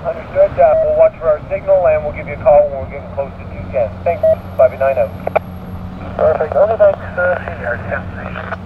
Understood. We'll watch for our signal and we'll give you a call when we're getting close to 210. Thanks. 589 out. Perfect. Only thanks, senior 10.